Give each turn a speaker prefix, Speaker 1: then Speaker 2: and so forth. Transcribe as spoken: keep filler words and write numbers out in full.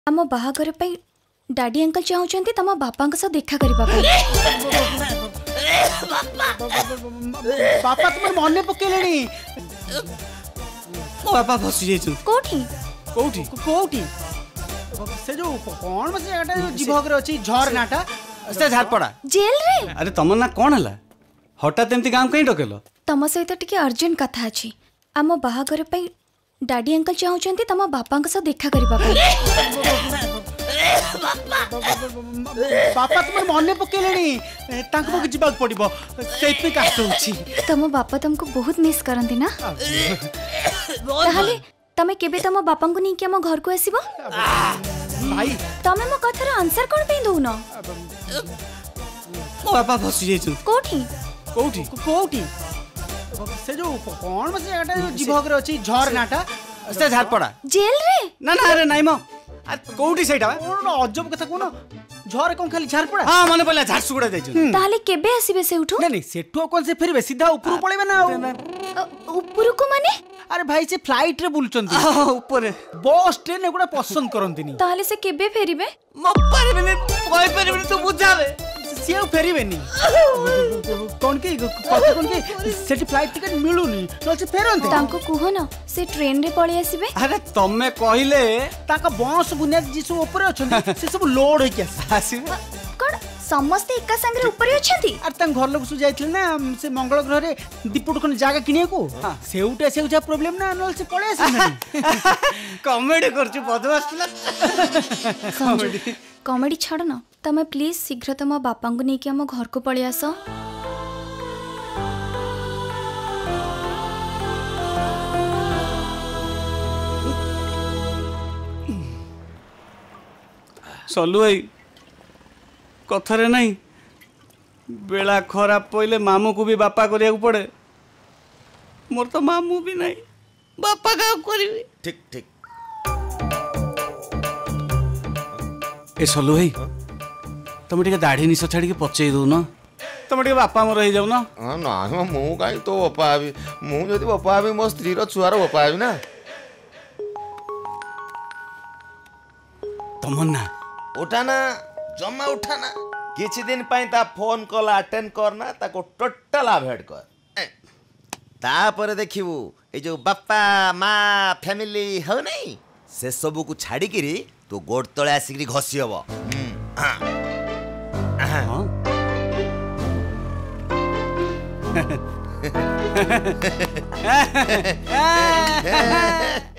Speaker 1: आम बाहागर पई daddy uncle चाहूचंती तम बापा सह देखा करबा पई।
Speaker 2: बापा तुम मने पकेलेनी
Speaker 3: मो बापा फसी जाइछन।
Speaker 1: कोठी
Speaker 3: कोठी
Speaker 2: कोठी से जो कोन बस एटा जो जीभगर अछि झरनाटा
Speaker 3: से झारपड़ा
Speaker 1: जेल रे।
Speaker 3: अरे तमन ना कोन हला हठात एमती गाम कहीं डकेलो?
Speaker 1: तम सहित टिके अर्जेंट कथा अछि। आम बाहागर पई डैडी अंकल चाहूचंती तम बापा सह देखा करबा पई।
Speaker 2: बापा तुम मने पकेलेनी तांको को जीवाक पड़िबो सेत पे कास्ट होछि।
Speaker 1: तम बापा तुमको बहुत मिस करंती ना? ताहले तमे केबे तम बापा को नहीं कि हम घर को आसीबो?
Speaker 2: भाई
Speaker 1: तमे मो कथार आंसर कोन पे दउ न?
Speaker 3: मो बापा फसी जाइछन।
Speaker 1: कोठी
Speaker 3: कोठी
Speaker 2: कोठी से जो कोन बस एटा जो जीभगर अछि झरनाटा
Speaker 3: से झारपड़ा
Speaker 1: जेल रे।
Speaker 3: ना ना अरे नाइम कोठी सेटा
Speaker 2: कोन अजब कथा कोन झर कोन खाली झारपड़ा?
Speaker 3: हां मने पड़ला झारसुगुड़ा जाइछन।
Speaker 1: ताहले केबे आसीबे से उठो?
Speaker 2: नहीं नहीं सेठो कोन से फेरबे सीधा ऊपर पळेबे ना।
Speaker 1: ऊपर को माने?
Speaker 2: अरे भाई से फ्लाइट रे बुलचंती
Speaker 3: हां ऊपर
Speaker 2: बस ट्रेन एगुडा पसंद करंतीनी।
Speaker 1: ताहले से केबे फेरिबे?
Speaker 3: म परबे कोई परबे तू बुझावे
Speaker 2: से फेरिबेनी कोन के कथा कोन के सेठी फ्लाइट टिकट मिलुनी न से फेरंती
Speaker 1: तांको कुहो न से ट्रेन रे पळी आसीबे।
Speaker 3: अरे तमे कहिले
Speaker 2: ताका बस बुनिया जिसु ऊपर अछन से सब लोड होई के आसीबे।
Speaker 1: कोन समस्त एका संगे ऊपर अछंती?
Speaker 2: अरे तंग घर लोग सु जाइथिल ना से मंगल ग्रह रे दीपुट कोन जागा किने को सेउटे से जा प्रॉब्लम ना नल से पळे आसी।
Speaker 3: कॉमेडी करछु बदमाश
Speaker 1: कॉमेडी कॉमेडी छाड़ न तमे प्लीज शीघ्र तम बापा को नहीं कि हम घर को पळी आसो।
Speaker 3: सल्लू भाई कथरे नहीं बेला खराब पइले मामू को भी बापा करिया पड़े। मोर तो मामू भी नहीं बापा का करिवे।
Speaker 4: ठीक ठीक
Speaker 3: ए सल्लू भाई तुम टे दाढ़ी निश छाड़ी के पचई दौ न तुम टे बापा मोर हो जाऊ न।
Speaker 4: हाँ ना मु कहीं तो बपा भी मु जदि बपा भी मो स्त्री छुआर बपा भी ना।
Speaker 3: तमन्ना
Speaker 4: उठा ना जमा उठा ना किछि दिन पाई ता फोन कॉल अटेंड करना ताको टोटल अवॉइड कर तापर देखिबू ए जो बापा माँ फैमिली हो नहीं से सब को छाड़ी किरी तो गोड़ तले आसिकरी घसी हबो।
Speaker 3: हाँ